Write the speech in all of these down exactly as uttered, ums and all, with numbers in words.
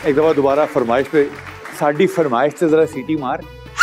एक दफा दोबारा फरमाइश पे साड़ी फरमाइश से जरा सीटी मार।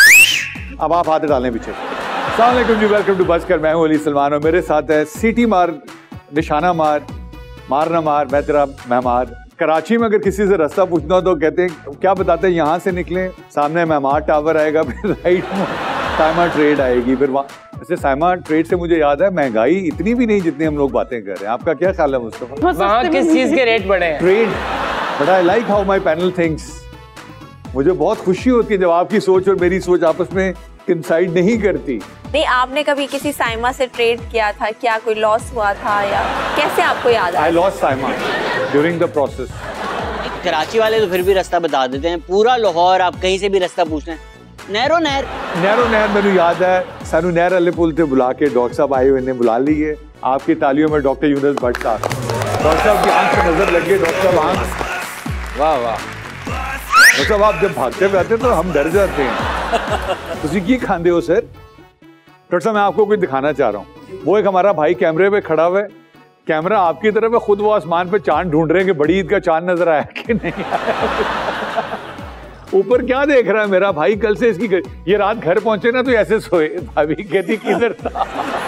अब आप हाथ डालें पीछे। अस्सलाम वालेकुम जी, वेलकम टू बज़ कर। मैं हूं अली सलमान और मेरे साथ है सीटी मार, निशाना मार, मार ना मार, मैं तेरा मेहमान। कराची में अगर किसी से रास्ता पूछना हो तो कहते हैं, क्या बताते हैं, यहाँ से निकले, सामने मेहमान टावर आएगा, फिर राइट में साइमा ट्रेड आएगी, फिर वहाँ। वैसे साइमा ट्रेड से मुझे याद है महंगाई इतनी भी नहीं जितनी हम लोग बातें कर रहे हैं। आपका क्या ख्याल है मुस्तफा? वहाँ किस चीज के रेट बढ़े हैं? Trade. But I like how my panel thinks. मुझे बहुत खुशी होती है जब आपकी सोच और मेरी सोच आपस में इंसाइड नहीं करती। नहीं, आपने कभी किसी साइमा से ट्रेड किया था क्या? कोई लॉस हुआ था या कैसे आपको याद है? I lost Saima during the process. Karachi वाले तो फिर भी रास्ता बता देते हैं, पूरा लाहौर आप कहीं से भी रास्ता पूछ लें, नहरो नहर नहरो नहर मेनू याद है, सानू नहर वाले पुल से बुला के डॉक्टर साहब आए हुए ने बुला लिए। आपकी तालियों में डॉक्टर यूनुस भट्ट साहब, डॉक्टर साहब की आंख पे नजर लग गई। डॉक्टर साहब आंख, वाह वाह डॉक्टर साहब, आप जब भागते हुए आते तो हम डर जाते हैं। तुसी की खांदे हो सर? डॉक्टर साहब मैं आपको कुछ दिखाना चाह रहा हूँ। वो एक हमारा भाई कैमरे पे खड़ा हुआ है, कैमरा आपकी तरफ है, खुद वो आसमान पे चांद ढूंढ रहे हैं कि बड़ी ईद का चांद नजर आया कि नहीं आया। ऊपर क्या देख रहा है मेरा भाई? कल से इसकी ये रात घर पहुंचे ना तो ऐसे सोए। भाभी कहती किधर था?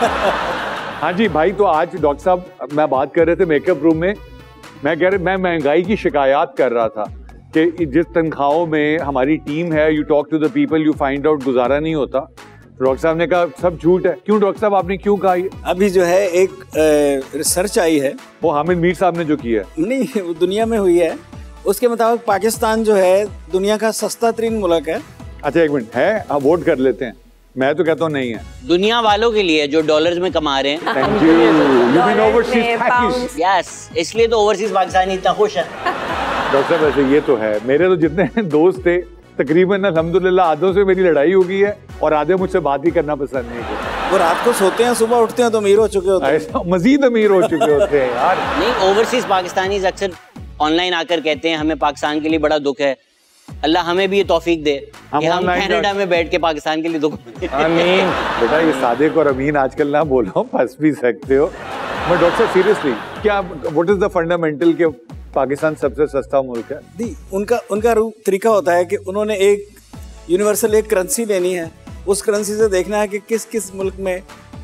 हाँ जी भाई, तो आज डॉक्टर साहब मैं बात कर रहे थे मेकअप रूम में, मैं कह रहे मैं महंगाई की शिकायत कर रहा था कि जिस तनख्वाहों में हमारी टीम है, you talk to the people, you find out, गुजारा नहीं होता। डॉक्टर साहब ने कहा सब झूठ है। क्यों डॉक्टर साहब, आपने क्यों कहा ये? अभी जो है एक रिसर्च आई है, वो हामिद मीर साहब ने जो की है, नहीं वो दुनिया में हुई है, उसके मुताबिक पाकिस्तान जो है दुनिया का सस्ता तरीन मुल्क है। अच्छा एक मिनट है, आप वोट कर लेते हैं। मैं तो कहता हूँ नहीं है। दुनिया वालों के लिए जो डॉलर्स में कमा रहे हैं। Thank you. You mean overseas? Yes, इसलिए तो ओवरसीज पाकिस्तानी इतना खुश है। डॉक्टर साहब वैसे ये तो है, मेरे तो जितने दोस्त थे तकरीबन अल्हम्दुलिल्लाह आधों से मेरी लड़ाई हो गई है और आधे मुझसे बात ही करना पसंद नहीं करते। वो रात को सोते हैं, सुबह उठते हैं तो अमीर हो चुके होते हैं। मजीद अमीर हो चुके होते हैं यार। नहीं, ओवरसीज पाकिस्तानी अक्सर ऑनलाइन आकर कहते हैं हमें पाकिस्तान के लिए बड़ा दुख है, अल्लाह हमें भी ये तौफीक दे कि हम कनाडा में बैठ के पाकिस्तान के लिए दुख। आमीन। बेटा ये सादिक और अमीन आजकल ना बोलो, फंस भी सकते हो। मैं डॉक्टर साहब सीरियसली, क्या व्हाट इज द फंडामेंटल के पाकिस्तान सबसे सस्ता मुल्क है? दी, उनका उनका तरीका होता है कि उन्होंने एक यूनिवर्सल एक करेंसी लेनी है, उस करेंसी से देखना है कि किस किस मुल्क में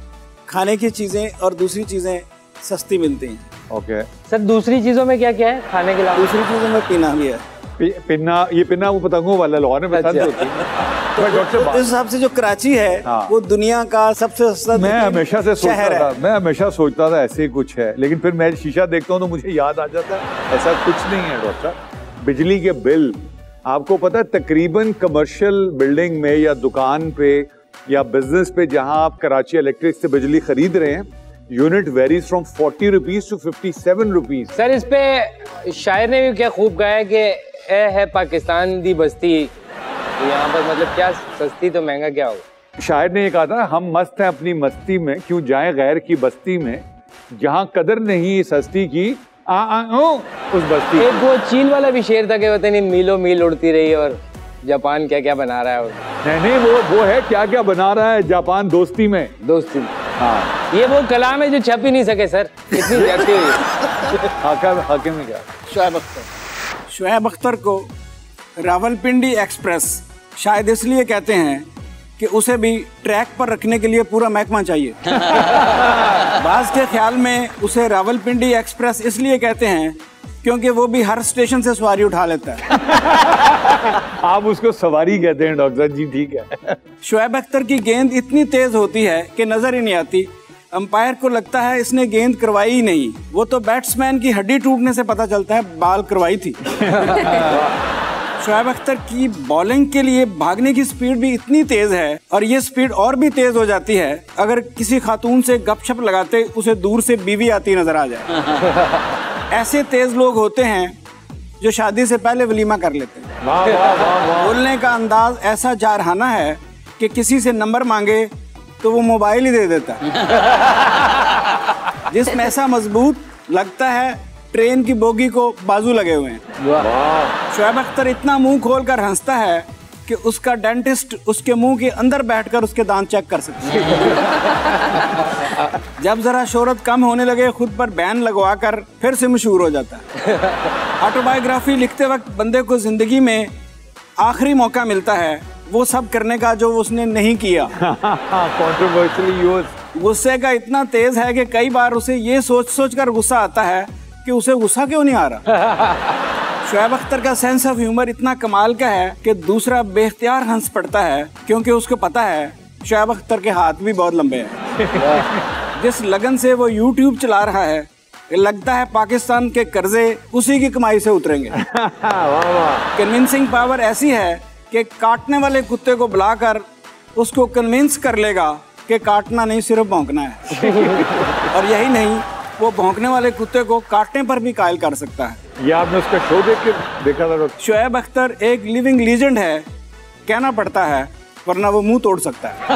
खाने की चीजें और दूसरी चीजें सस्ती मिलती हैं। ओके सर, दूसरी चीजों में क्या क्या है खाने के अलावा? दूसरी चीजों में पीना भी है। पिन्ना, ये पिन्ना वो पतंगों वाला लाहौर में पसंद होती है। तो इस हिसाब से जो कराची है हाँ। वो दुनिया का सबसे सस्ता मैं हमेशा से सोचता था, मैं हमेशा सोचता था ऐसे ही कुछ है, लेकिन फिर मैं शीशा देखता हूँ तो मुझे याद आ जाता है ऐसा कुछ नहीं है। डॉक्टर, बिजली के बिल आपको पता है तकरीबन कमर्शियल बिल्डिंग में या दुकान पे या बिजनेस पे जहाँ आप कराची इलेक्ट्रिक से बिजली खरीद रहे हैं, unit varies from forty rupees to fifty seven rupees. Sir इस पे शायर ने भी क्या खूब गाया है कि ए है पाकिस्तान दी बस्ती, यहाँ पर मतलब क्या सस्ती तो महंगा क्या होगा। शायर ने ये कहा था, हम मस्त हैं अपनी मस्ती में, क्यों जाएं गैर की बस्ती में, जहाँ कदर नहीं सस्ती की आ, आ, ओ, उस बस्ती। एक वो चील वाला भी शेर था कि पता नहीं मीलों मील उड़ती रही और जापान क्या क्या बना रहा है। नहीं नहीं वो वो है क्या क्या बना रहा है जापान दोस्ती में। दोस्ती में हाँ, ये वो कलाम है जो छप ही नहीं सके सर, इतनी जाती हुई। हाकिम हाकिम में क्या? शुएब अख्तर। शुएब अख्तर को रावलपिंडी एक्सप्रेस शायद इसलिए कहते हैं कि उसे भी ट्रैक पर रखने के लिए पूरा महकमा चाहिए। बाज़ के ख्याल में उसे रावलपिंडी एक्सप्रेस इसलिए कहते हैं क्योंकि वो भी हर स्टेशन से सवारी उठा लेता है। आप उसको सवारी कहते हैं डॉक्टर जी, ठीक है। शुएब अख्तर की गेंद इतनी तेज होती है कि नजर ही नहीं आती, अंपायर को लगता है इसने गेंद करवाई ही नहीं, वो तो बैट्समैन की हड्डी टूटने से पता चलता है बाल करवाई थी। शुएब अख्तर की बॉलिंग के लिए भागने की स्पीड भी इतनी तेज है और ये स्पीड और भी तेज हो जाती है अगर किसी खातून से गपशप लगाते उसे दूर से बीवी आती नजर आ जाए। ऐसे तेज लोग होते हैं जो शादी से पहले वलीमा कर लेते हैं। वाह वाह वाह वाह। बोलने का अंदाज ऐसा जारहाना है कि किसी से नंबर मांगे तो वो मोबाइल ही दे देता है। जिसमें ऐसा मजबूत लगता है ट्रेन की बोगी को बाजू लगे हुए हैं। शुएब अख्तर इतना मुंह खोल कर हंसता है कि उसका डेंटिस्ट उसके मुंह के अंदर बैठकर उसके दांत चेक कर सकता है। जब जरा शोहरत कम होने लगे खुद पर बैन लगवा कर फिर से मशहूर हो जाता है। ऑटोबायोग्राफी लिखते वक्त बंदे को जिंदगी में आखिरी मौका मिलता है वो सब करने का जो उसने नहीं किया। Controversially used. गुस्से का इतना तेज है कि कई बार उसे ये सोच सोच कर गुस्सा आता है कि उसे गुस्सा क्यों नहीं आ रहा। शोएब अख्तर का सेंस ऑफ ह्यूमर इतना कमाल का है कि दूसरा बेख्तियार हंस पड़ता है क्योंकि उसको पता है शोएब अख्तर के हाथ भी बहुत लंबे हैं। जिस लगन से वो यूट्यूब चला रहा है लगता है पाकिस्तान के कर्जे उसी की कमाई से उतरेंगे। कन्विंसिंग पावर ऐसी है कि काटने वाले कुत्ते को बुलाकर उसको कन्विंस कर लेगा कि काटना नहीं सिर्फ भौंकना है। और यही नहीं वो भौंकने वाले कुत्ते को काटने पर भी कायल कर सकता है। ये आपने उसका शो देख के देखा था? शोएब अख्तर एक लिविंग लीजेंड है, कहना पड़ता है वरना वो मुंह तोड़ सकता है।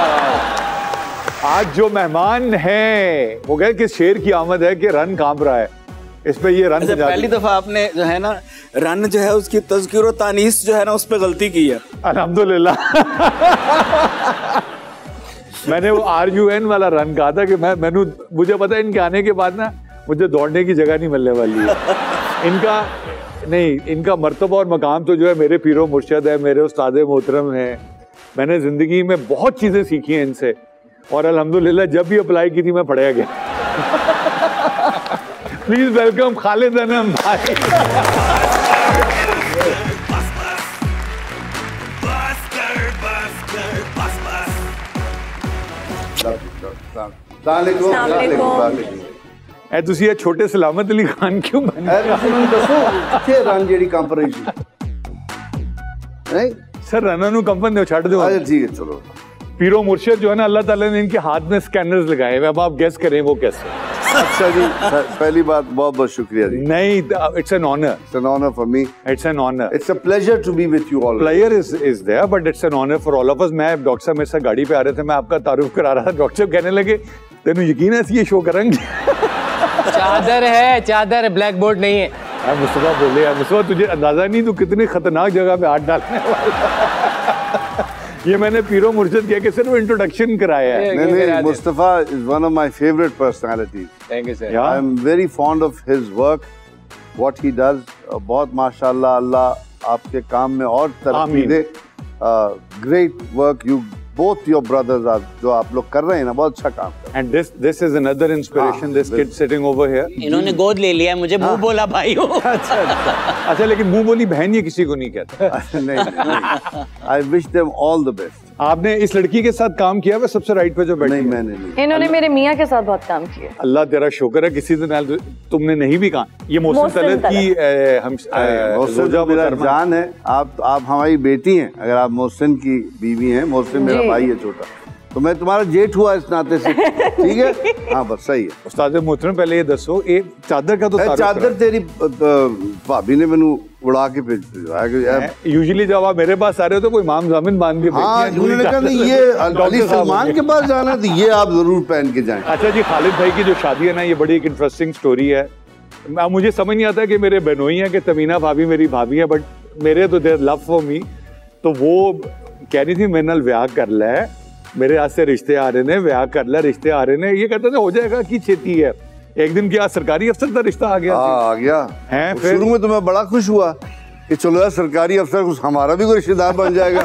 आज जो मेहमान है वो कहे कि शेर की आमद है कि रन कांप रहा है, इस पे ये रन अच्छा, पहली दफा आपने जो है ना रन जो है उसकी तज़किर तानीस जो है ना उस पे गलती की है। अल्हम्दुलिल्लाह। मैंने वो आर यू एन वाला रन कहा था कि मैं मैंने मुझे पता है इनके आने के बाद ना मुझे दौड़ने की जगह नहीं मिलने वाली है। इनका नहीं, इनका मर्तबा और मकाम तो जो है मेरे पीरो मुर्शद है, मेरे उस्ताद मोहतरम हैं। मैंने ज़िंदगी में बहुत चीज़ें सीखी हैं इनसे और अल्हम्दुलिल्लाह जब भी अप्लाई की थी मैं पढ़ाया गया। प्लीज वेलकम खालिद अनम भाई। ए तुसी ये छोटे सलामत अली खान क्यों बन गए? किथे रन जेडी कंप रही सी नहीं सर, रना नु कंपन दो छੱਡ दो। अच्छा ठीक है चलो। पीरो मुर्शिद जो है ना अल्लाह ताला ने इनके हाथ में स्कैनर्स लगाए हैं, अब आप गेस करें वो कैसे। अच्छा जी, पहली बात बहुत बहुत शुक्रिया जी। नहीं, it's an honour. It's an honour for me. It's an honour. It's a pleasure to be with you all. Player is is there but it's an honour for all of us. मैं doctor साहब मेरे साथ गाड़ी पे आ रहे थे, मैं आपका तारुफ करा रहा था, डॉक्टर साहब कहने लगे तेनू यकीन है ये शो करेंगे? चादर है, चादर, ब्लैक बोर्ड नहीं है। मुस्तफा बोले यार, मुस्तफा तुझे अंदाजा नहीं तू कितनी खतरनाक जगह पे हाथ डालने वाला। ये मैंने पीरो मुर्शिद कह के सिर्फ इंट्रोडक्शन कराया है। नहीं नहीं, Mustafa is one of my favourite personalities. Thank you sir. I am very fond of his work, what he does. बहुत माशाल्लाह, अल्लाह आपके काम में और तरक्की दे। Great work you both your brothers are जो आप लोग कर रहे हैं ना, बहुत अच्छा काम कर रहे हैं। And this this is another inspiration, this kid sitting over here। इन्होंने गोद ले लिया, मुझे मुंह बोला भाई हो। अच्छा अच्छा अच्छा, लेकिन मुंह बोली बहन ये किसी को नहीं कहता। नहीं नहीं, I wish them all the best। आपने इस लड़की के साथ काम किया है सबसे राइट पे जो बैठी? नहीं मैंने नहीं। इन्होंने मेरे मियाँ के साथ बहुत काम किया। अल्लाह तेरा शुक्र है किसी दिन तुमने नहीं भी कहा। ये मोहसिन तलत की हम मोहसिन मेरा जान है। आप आप हमारी बेटी हैं, अगर आप मोहसिन की बीवी हैं। मोहसिन मेरा भाई है छोटा, तो मैं तुम्हारा जेठ हुआ इस नाते से, ठीक है? हाँ बस सही है। उस्ताद मोहतरम पहले ये दसो, एक चादर का तो चादर तेरी भाभी ने मैनू उड़ा के भेजा। यूजुअली जब आप मेरे पास आ रहे हो तो कोई माम जामिन बांध के हाँ, उन्होंने कहा नहीं ये अली सलमान के पास जाना है तो ये आप जरूर पहन के जाएं। अच्छा जी, खालिद भाई की जो शादी है ना, ये बड़ी एक इंटरेस्टिंग स्टोरी है। मुझे समझ नहीं आता कि मेरे बहनोई हैं कि तमीना भाभी मेरी भाभी है, बट मेरे तो देयर लव फॉर मी। तो वो कह रही थी मेरे नाल ब्याह कर ले, मेरे हाथ से रिश्ते आ रहे ने, ब्याह कर ले, रिश्ते आ रहे ने। ये कहते थे हो जाएगा की छेती है। एक दिन क्या सरकारी अफसर का रिश्ता आ गया? आ, आ गया है। फिर शुरू में तो मैं बड़ा खुश हुआ कि चलो यार सरकारी अफसर कुछ हमारा भी कोई रिश्तेदार बन जाएगा।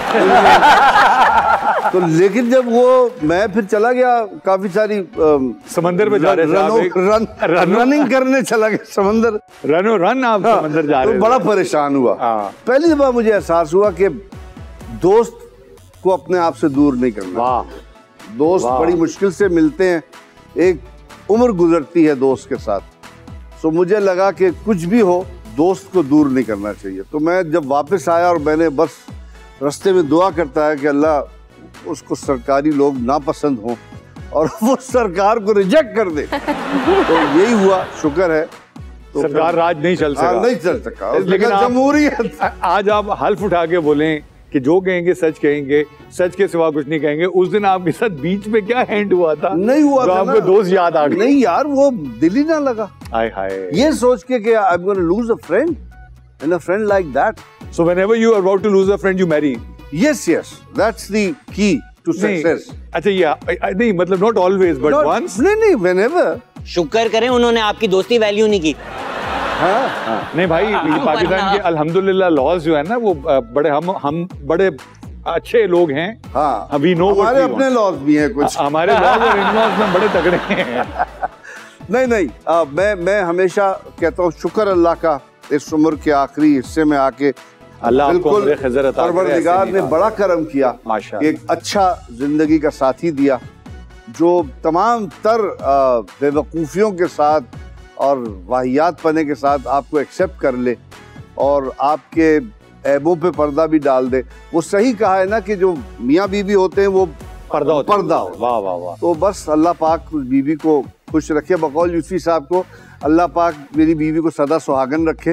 तो लेकिन जब वो मैं फिर चला गया, काफी सारी समंदर में जा रहे थे, रन, रन, रनिंग करने चला गया समंदर, रनो रन आप हाँ, समंदर जा रहे तो बड़ा परेशान हुआ। पहली दफा मुझे एहसास हुआ कि दोस्त को अपने आप से दूर नहीं करना। वाह। दोस्त वाह। बड़ी मुश्किल से मिलते हैं, एक उम्र गुजरती है दोस्त के साथ। तो मुझे लगा कि कुछ भी हो दोस्त को दूर नहीं करना चाहिए। तो मैं जब वापस आया और मैंने बस रास्ते में दुआ करता है कि अल्लाह उसको सरकारी लोग नापसंद हों और वो सरकार को रिजेक्ट कर दे। तो यही हुआ, शुक्र है। तो सरकार राज नहीं चल सका, नहीं चल सका, लेकिन जमहूरियत। आज आप हल्फ उठा के बोलें कि जो कहेंगे सच कहेंगे, सच के सिवा कुछ नहीं कहेंगे। उस दिन आपके साथ बीच में क्या हैंड हुआ था? नहीं हुआ था आपको दोस्त याद आ गए? नहीं यार, वो दिल ही ना लगा। हाय हाय, ये सोच के कि I am gonna lose a friend and a friend like that. So whenever you are about to lose a friend, you marry. Yes, yes, that's the key to success. अच्छा ये नहीं मतलब not always but Not, once. नहीं नहीं whenever. शुक्र करें उन्होंने आपकी दोस्ती वैल्यू नहीं की। हाँ, हाँ। नहीं भाई पाकिस्तान के अल्हम्दुलिल्लाह लॉज जो है ना वो बड़े हम हम बड़े अच्छे लोग हैं। हाँ, अभी नो हमारे अपने लॉज भी हैं कुछ। हमारे लॉज और इन लॉज में बड़े तगड़े हैं। नहीं नहीं आ, मैं मैं हमेशा कहता हूँ शुक्र अल्लाह का इस उम्र के आखिरी हिस्से में आके अल्लाह बिल्कुल परवरदिगार ने बड़ा करम किया, एक अच्छा जिंदगी का साथी दिया जो तमाम तर बेवकूफ़ियों के साथ और वाहियात पने के साथ आपको एक्सेप्ट कर ले और आपके ऐबों पे पर्दा भी डाल दे। वो सही कहा है ना कि जो मियाँ बीवी होते हैं वो पर्दा होते पर्दा हो। वाह वाह वाह। तो बस अल्लाह पाक उस बीवी को खुश रखे। बकौल यूसुफी साहब को अल्लाह पाक मेरी बीवी को सदा सुहागन रखे।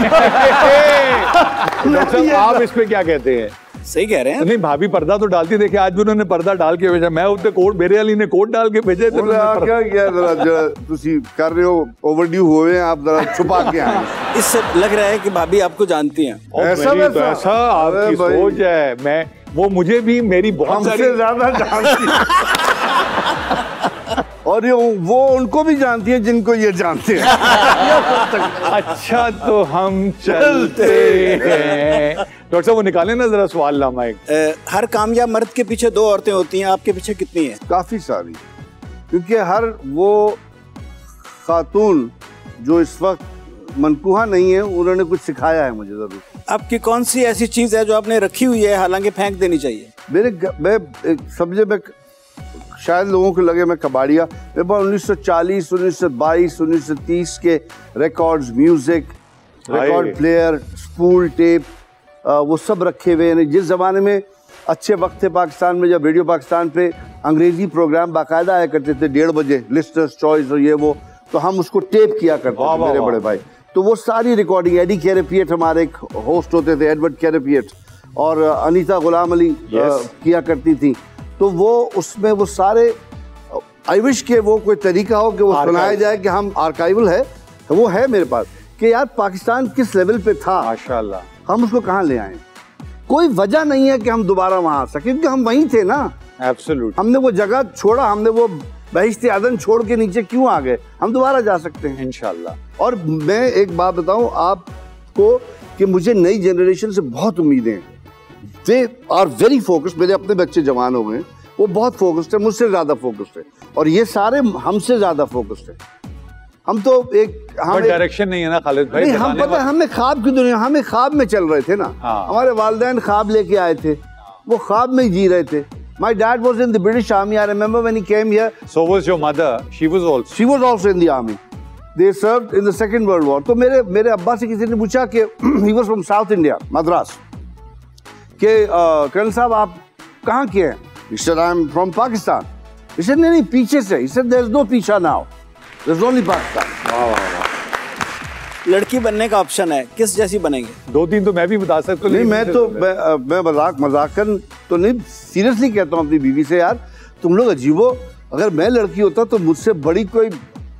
आप इस पे क्या कहते हैं? सही कह रहे हैं। नहीं भाभी पर्दा तो डालती देखिए, आज भी उन्होंने पर्दा डाल के भेजा। मैं उसने कोट मेरे वाली ने कोट डाल के भेजे थे। क्या किया जरा जरा तुसी कर रहे हो, ओवरड्यू हुए हैं आप, जरा छुपा के आए। इससे लग रहा है कि भाभी आपको जानती हैं। ऐसा तो ऐसा आपकी सोच है। मैं वो मुझे भी मेरी बहुत सारी ज्यादा जानती है और ये वो उनको भी जानती है जिनको ये जानते हैं। अच्छा तो हम चलते हैं। डॉक्टर साहब वो निकाले ना जरा सवाल नामा एक। हर कामयाब मर्द के पीछे दो औरतें होती हैं, आपके पीछे कितनी है? काफी सारी, क्योंकि हर वो खातून जो इस वक्त मनकूहा नहीं है उन्होंने कुछ सिखाया है मुझे जरूर। आपकी कौन सी ऐसी चीज है जो आपने रखी हुई है हालांकि फेंक देनी चाहिए? मेरे मैं समझे मैं शायद लोगों को लगे मैं कबाड़िया, मेरे पास उन्नीस सौ चालीस, उन्नीस सौ बाईस, उन्नीस सौ तीस के records, music, record player, spool tape, वो सब रखे हुए हैं। जिस ज़माने में अच्छे वक्त थे पाकिस्तान में, जब रेडियो पाकिस्तान पे अंग्रेजी प्रोग्राम बाकायदा आया करते थे डेढ़ बजे, लिस्टर्स चॉइस और ये वो, तो हम उसको टेप किया करते थे मेरे बड़े भाई। तो वो सारी रिकॉर्डिंग, एडी कैरेपिएट हमारे एक होस्ट होते थे, एडवर्ड कैरेपिएट, और अनीता गुलाम अली किया करती थी। तो वो उसमें वो सारे आई विश के वो कोई तरीका हो कि वो सुनाया जाए कि हम आर्काइवल है, तो वो है मेरे पास कि यार पाकिस्तान किस लेवल पे था, माशाल्लाह हम उसको कहाँ ले आए। कोई वजह नहीं है कि हम दोबारा वहाँ आ सके, क्योंकि हम वहीं थे ना। एब्सोल्यूट। हमने वो जगह छोड़ा, हमने वो बहिश्ते आदम छोड़ के नीचे क्यों आ गए, हम दोबारा जा सकते हैं इंशाल्लाह। और मैं एक बात बताऊं आपको कि मुझे नई जनरेशन से बहुत उम्मीदें हैं। They are very focused. मेरे अपने बच्चे जवान हो गए, वो बहुत फोकस्ड है, मुझसे ज्यादा फोकस्ड है, और ये सारे हमसे ज्यादा फोकस्ड है। हम तो एक हम डायरेक्शन नहीं है ना खालिद भाई। नहीं, हम पता है हमें ख्वाब की दुनिया, हमें ख्वाब में चल रहे थे ना। हाँ। हमारे वालिदैन ख्वाब लेके आए थे, वो ख्वाब में जी रहे थे। My dad was in the British Army. I remember when he came here. So was your mother. She was also. She was also in the army. They served in the Second World War. तो मेरे मेरे अब्बा से किसी ने पूछा कि he was from South India, Madras, कि कर्नल साहब आप कहाँ के हैं? He said I'm from Pakistan. He said नहीं नहीं पीछे से। He said there's no पीछा now. There's only Pakistan. वाह वाह वाह। लड़की बनने का ऑप्शन है, किस जैसी बनेंगे? दो तीन तो मैं भी बता सकता हूँ। नहीं मैं तो मैं मैं मजाक मजाकन तो नहीं, सीरियसली कहता हूँ अपनी बीवी से, यार तुम लोग अजीबो, अगर मैं लड़की होता तो मुझसे बड़ी कोई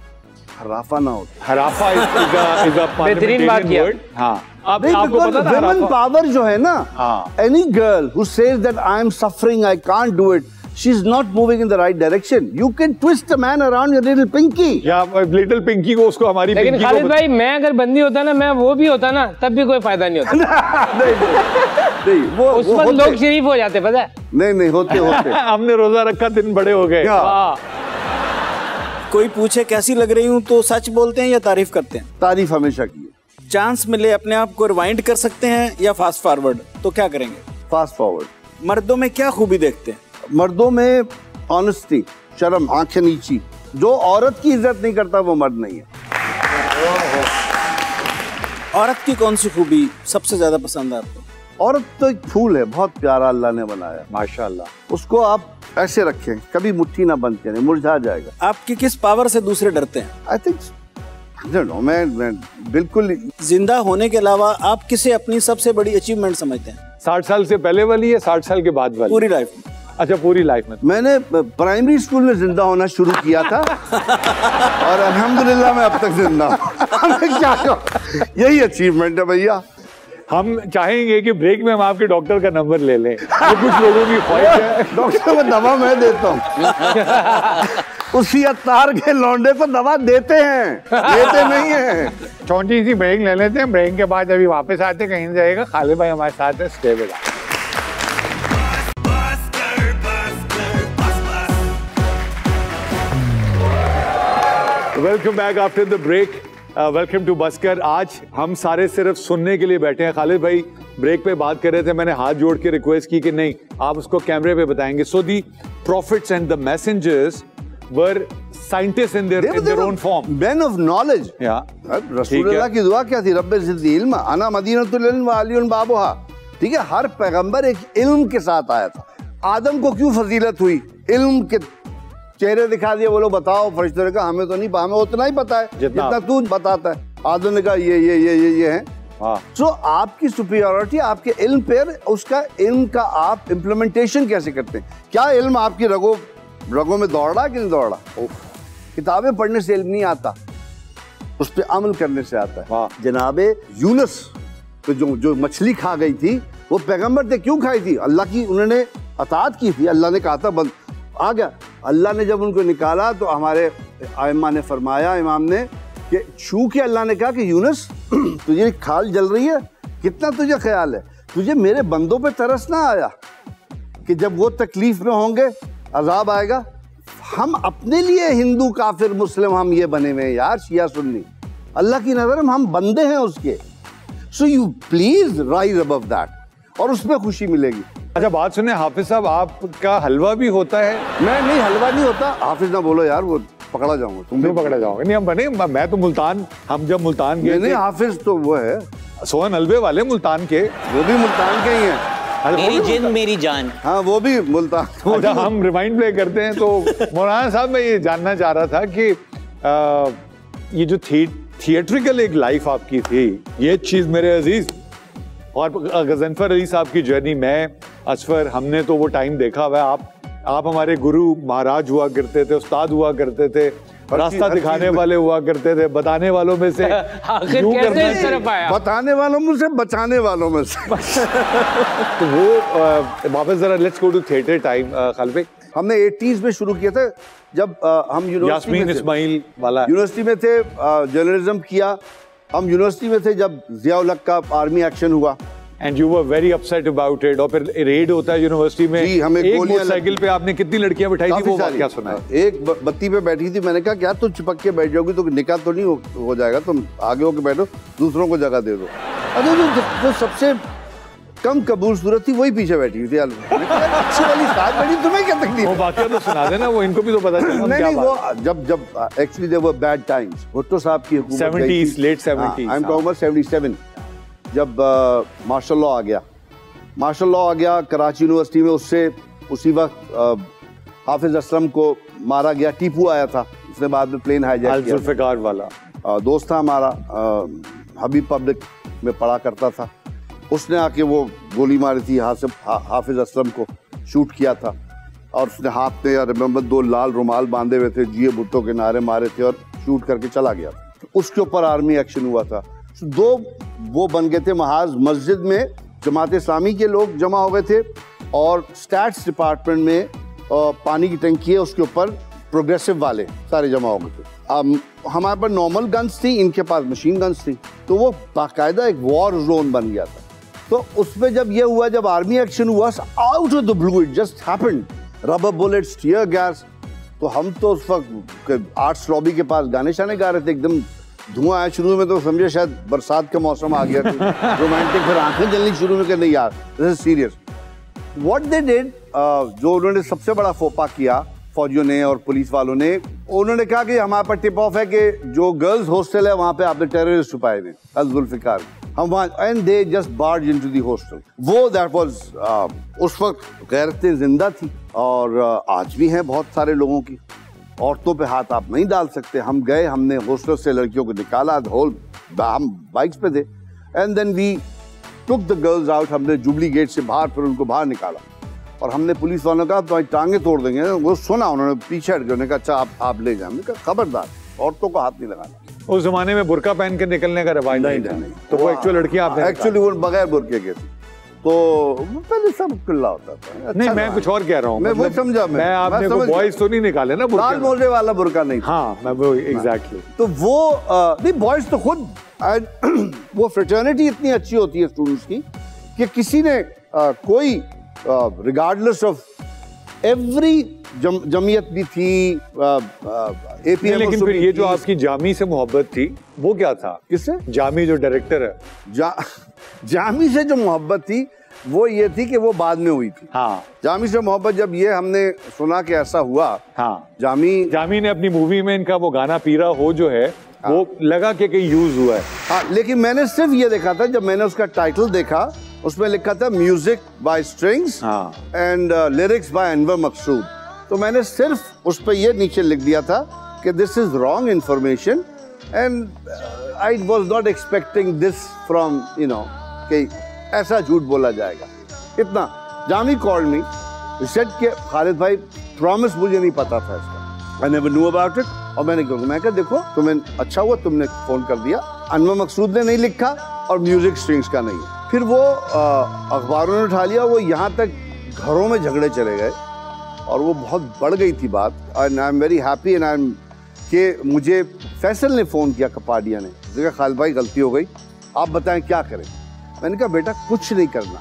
हराफा ना होता। हराफा इज अ बेहतरीन बात किया। हाँ आप आपको पता है वुमेन पावर जो है ना, any girl who says that I am suffering, I can't do it, she is not moving in the right direction. You can twist a man around your little pinky. या little pinky को उसको हमारी लेकिन pinky Khalid को भाई मैं अगर बंदी होता ना, मैं वो भी होता ना, तब भी कोई फायदा नहीं होता। नहीं, नहीं, नहीं, वो उस पर लोग शरीफ हो जाते, पता है? नहीं नहीं होते होते। हमने रोजा रखा, दिन बड़े हो गए। कोई पूछे कैसी लग रही हूँ तो सच बोलते हैं या तारीफ करते हैं? तारीफ हमेशा की। चांस मिले अपने आप को रिवाइंड कर सकते हैं या फास्ट फॉरवर्ड, तो क्या करेंगे? Fast forward. मर्दों में क्या खूबी देखते हैं? मर्दों में ऑनेस्टी, शर्म, आंखें नीची। जो औरत की इज्जत नहीं करता वो मर्द नहीं है। औरत की कौन सी खूबी सबसे ज्यादा पसंद है आपको? औरत तो एक फूल है, बहुत प्यारा अल्लाह ने बनाया माशाल्लाह। उसको आप ऐसे रखें, कभी मुट्ठी ना बंद करें, मुरझा जाएगा। आपकी किस पावर से दूसरे डरते हैं? आई थिंक नो, मैं, मैं बिल्कुल। जिंदा होने के अलावा आप किसे अपनी सबसे बड़ी अचीवमेंट समझते हैं? साठ साल से पहले वाली है, साठ साल के बाद वाली? पूरी लाइफ में। अच्छा पूरी लाइफ में। मैंने प्राइमरी स्कूल में जिंदा होना शुरू किया था और अल्हम्दुलिल्लाह मैं अब तक जिंदा हूँ। क्या यही अचीवमेंट है भैया। हम चाहेंगे कि ब्रेक में हम आपके डॉक्टर का नंबर ले लें, तो कुछ लोगों की ख्वाहिश है। डॉक्टर को दवा मैं देता हूँ। उसी अत्तार के लौंडे को दवा देते हैं, देते नहीं है। छोटी सी ब्रेक ले लेते हैं, ब्रेक के बाद अभी वापस आते कहीं जाएगा। खालिद भाई हमारे साथ है, stay with us. Welcome back after the break, welcome to busker. आज हम सारे सिर्फ सुनने के लिए बैठे हैं। खालिद भाई ब्रेक पे बात कर रहे थे, मैंने हाथ जोड़ के रिक्वेस्ट की कि नहीं आप उसको कैमरे पे बताएंगे। सो दी prophets and the messengers were scientists in their in their own form, men of knowledge. Yeah, रसूलुल्लाह की दुआ क्या थी? रब्बे ज़िदनी इल्मा, अना मदीनतुल इल्म व अलियुन बाबुहा। ठीक है, हर पैगंबर एक इल्म के साथ आया था। आदम को क्यों फजीलत हुई? इल्म के चेहरे दिखा दिए, बोलो बताओ। फरिश्तों ने कहा हमें तो नहीं, हमें उतना ही पता है जितना, जितना तू बताता है। आदम ने कहा ये ये ये ये ये है। हाँ, सो so, आपकी सुपीरियरिटी आपके इल्म पर, उसका इल्म का आप इम्प्लीमेंटेशन कैसे करते हैं? क्या इल्म आपकी रगों रगों में दौड़ रहा कि नहीं दौड़ रहा? किताबें पढ़ने से इल्म नहीं आता, उस पर अमल करने से आता है। जनाबे यूनुस तो जो जो मछली खा गई थी वो पैगंबर थे, क्यों खाई थी? अल्लाह की उन्होंने अताअत की थी, अल्लाह ने कहा था बंद आ गया। अल्लाह ने जब उनको निकाला तो हमारे आइम्मा ने फरमाया, इमाम ने, कि छू के अल्लाह ने कहा कि यूनुस तुझे खाल जल रही है, कितना तुझे ख्याल है, तुझे मेरे बंदों पे तरस ना आया कि जब वो तकलीफ में होंगे अजाब आएगा? हम अपने लिए हिंदू काफिर मुस्लिम हम ये बने हुए हैं यार, शिया सुन्नी। अल्लाह की नजर में हम बंदे हैं उसके। So you please rise above that, और उसमें खुशी मिलेगी। अच्छा बात सुने हाफिज साहब, आपका हलवा भी होता है? मैं नहीं, हलवा नहीं होता। हाफिज ना बोलो यार, वो पकड़ा जाऊंगा। तुम क्यों पकड़ा जाओगे? नहीं हम बने, मैं तो मुल्तान, हम जब मुल्तान गए नहीं, हाफिज तो वो है सोहन हलवे वाले मुल्तान के, वो भी मुल्तान के ही हैं। मेरी जिन मेरी जान। हाँ वो भी मुल्तान। अच्छा हम रिमाइंड प्ले करते हैं। तो मौलाना साहब मैं ये जानना चाह रहा था कि आ, ये जो थी थिएट्रिकल एक लाइफ आपकी थी, ये चीज़ मेरे अजीज और गजनफर अली साहब की जर्नी, मैं असफर, हमने तो वो टाइम देखा हुआ है। आप आप हमारे गुरु महाराज हुआ करते थे, उस्ताद हुआ करते थे, रास्ता दिखाने वाले हुआ करते थे, बताने वालों में से आखिर कैसे इस तरफ आया? बताने वालों में से, बचाने वालों में से। तो वो वापस जरा let's go to theatre time. Khalid भाई हमने एटीज़ में शुरू किया था, जब आ, हम यूनिवर्सिटी में इस्माइल वाला यूनिवर्सिटी में थे, जर्नलिज्म किया। हम यूनिवर्सिटी में थे जब ज़िया-उल हक का आर्मी एक्शन हुआ। And you were very upset about it. और फिर रेड होता है यूनिवर्सिटी में, जी, हमें एक मोटरसाइकिल पे आपने कितनी लड़कियां बिठाई थी, वो क्या सुना है? एक बत्ती पे बैठी थी, मैंने कहा क्या तू चिपक के बैठ जाओगी तो निकाह तो नहीं हो, हो जाएगा, तुम आगे होके बैठो, दूसरों को जगह दे दो। अरे जो, जो सबसे कम कबूल सूरत थी वही पीछे बैठी हुई थी। अच्छी वाली साथ बैठी, तुम्हें क्या तकलीफ? वो बाकी तो सुना देना, वो इनको भी तो पता चला। नहीं नहीं, वो जब जब actually there were bad times, Bhutto साहब की हुकूमत seventies, late seventies, I am talking about seventy seven, जब मार्शल लॉ आ गया। मार्शल लॉ आ गया कराची यूनिवर्सिटी में। उससे उसी वक्त हाफिज असलम को मारा गया। टीपू आया था, उसने बाद में प्लेन हाईजैक किया। जुल्फिकार वाला आ, दोस्त था हमारा, हबीब पब्लिक में पढ़ा करता था। उसने आके वो गोली मारी थी, हासिफ हा, हाफिज असलम को शूट किया था। और उसने हाथ में, रिमेंबर, दो लाल रुमाल बांधे हुए थे, जिए भुट्टो के नारे मारे थे और शूट करके चला गया। उसके ऊपर आर्मी एक्शन हुआ था। दो वो बन गए थे महाज। मस्जिद में जमात इस्लामी के लोग जमा हो गए थे, और स्टैट्स डिपार्टमेंट में आ, पानी की टंकी है, उसके ऊपर प्रोग्रेसिव वाले सारे जमा हो गए थे। अब हमारे पास नॉर्मल गन्स थी, इनके पास मशीन गन्स थी, तो वो बाकायदा एक वॉर जोन बन गया था। तो उसमें जब ये हुआ, जब आर्मी एक्शन हुआ, out of the blue it just happened, rubber bullets, tear gas. तो हम तो उस वक्त आर्ट्स लॉबी के पास गाने शाने गा रहे थे, एकदम धुआं आया। शुरू में तो समझे शायद बरसात का मौसम आ गया, रोमांटिक, फिर आंखें जलनी शुरू में, नहीं यार this is serious. What they did, जो उन्होंने सबसे बड़ा फोपा किया फौजियों ने और पुलिस वालों ने, उन्होंने कहा कि हमारे पास टिप ऑफ है कि जो गर्ल्स हॉस्टल है वहां पे आपने टेररिस्ट छुपाए हुए हैं, जुल्फिकार, हम वहाँ, and they just barge into the hostel. वो दैट वाज उस वक्त गैरतें जिंदा थी, और uh, आज भी हैं बहुत सारे लोगों की। औरतों पे हाथ आप नहीं डाल सकते। हम गए, हमने हॉस्टल से लड़कियों को निकाला, होल हम बाइक्स पे थे, and then we took the girls out. हमने जुबली गेट से बाहर, फिर उनको बाहर निकाला, और हमने पुलिस वालों ने कहा तो टांगे तोड़ देंगे। वो सुना, उन्होंने पीछे हट गए, उन्होंने कहा अच्छा आप आप ले जाए। हमने कहा खबरदार, औरतों को हाथ नहीं लगाना। उस जमाने में बुर्का पहन के निकलने का रवाज नहीं था, तो वो एक्चुअल लड़कियां आपने एक्चुअली वो बगैर बुर्के के थी, तो पहले सब खुला होता था। अच्छा, नहीं मैं कुछ और कह रहा हूँ, मैं वो समझा, मैं मैं आपने वो बॉयज तो नहीं निकाले ना बुर्का, लाल मोजे वाला बुर्का नहीं। हाँ मैं वो एग्जैक्टली। तो वो नहीं, बॉयज तो खुद वो फ्रेटर्निटी इतनी अच्छी होती है स्टूडेंट्स की कि किसी ने आ, कोई रिगार्डलेस ऑफ एवरी जम, जमीयत भी थी, एपीएम। लेकिन फिर ये जो आपकी जामी से मोहब्बत थी वो क्या था? किससे? जामी जो डायरेक्टर है। जा, जामी से जो मोहब्बत थी वो ये थी कि वो बाद में हुई थी। हाँ, जामी से मोहब्बत जब ये हमने सुना कि ऐसा हुआ, हाँ, जामी जामी ने अपनी मूवी में इनका वो गाना पीरा हो जो है, हाँ, वो लगा कि कहीं यूज हुआ है। हाँ, लेकिन मैंने सिर्फ ये देखा था, जब मैंने उसका टाइटल देखा उसमें लिखा था music by Strings and lyrics by Anwar Maqsood, तो मैंने सिर्फ उस पर ये नीचे लिख दिया था कि this is wrong information and I was not expecting this from you know कि ऐसा झूठ बोला जाएगा इतना। जामी कॉल्ड मी, सेड के खालिद भाई प्रॉमिस मुझे नहीं पता था इसका, I never knew about it. और मैंने कहा मैं कहा देखो तुम्हें अच्छा हुआ तुमने फोन कर दिया, अनवर मकसूद ने नहीं लिखा और म्यूजिक स्ट्रिंग्स का नहीं है। फिर वो अखबारों ने उठा लिया, वो यहाँ तक घरों में झगड़े चले गए और वो बहुत बढ़ गई थी बात। And I am very happy and I am कि मुझे फैसल ने फ़ोन किया, कपाडिया ने, देखा खालिद भाई गलती हो गई, आप बताएं क्या करें। मैंने कहा बेटा कुछ नहीं करना,